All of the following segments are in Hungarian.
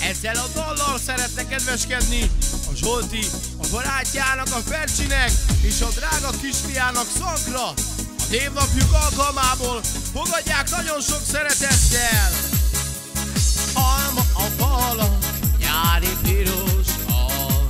Ezzel a dallal szeretne kedveskedni a Zsolti, a barátjának, a Fercsinek és a drága kisfiának, Szankra. A névnapjuk alkalmából fogadják nagyon sok szeretettel. Alma a fala, nyári piros alma,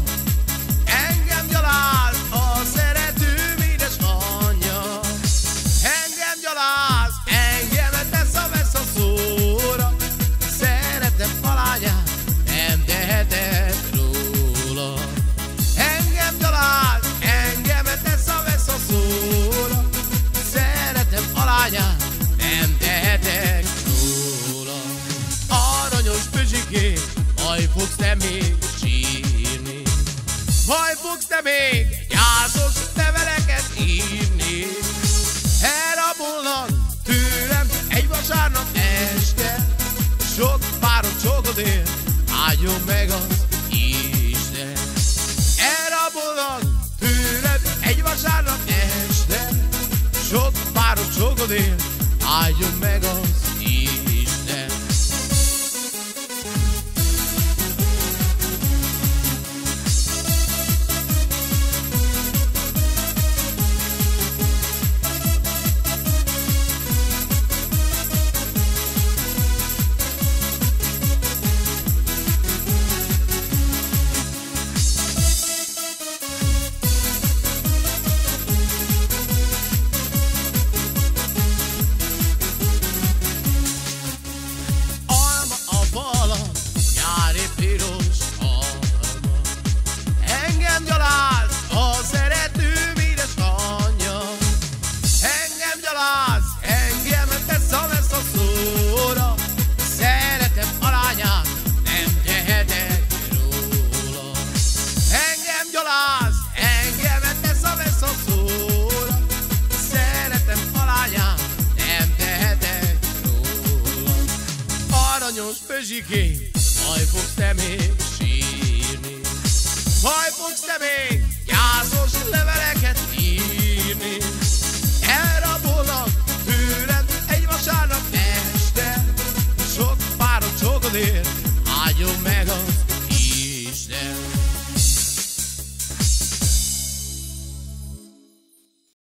engem gyaláz a szeretőm édesanyja. Engem gyaláz, engemet vesz a szóra, szeretem a lányát, nem tehetek róla. Engem gyaláz, engemet vesz a szóra, szeretem a lányát, nem tehetek róla. Aranyos pözsikém, majd fogsz te még sírni, majd fogsz te még gyászos leveleket írni. Elrabolnak tőlem egy vasárnap este, sok páros csókodért áldjon meg az Isten. Elrabolnak tőlem egy vasárnap este, sok páros csókodért áldjon meg az Isten. Aranyos pözsikém, majd fogsz te még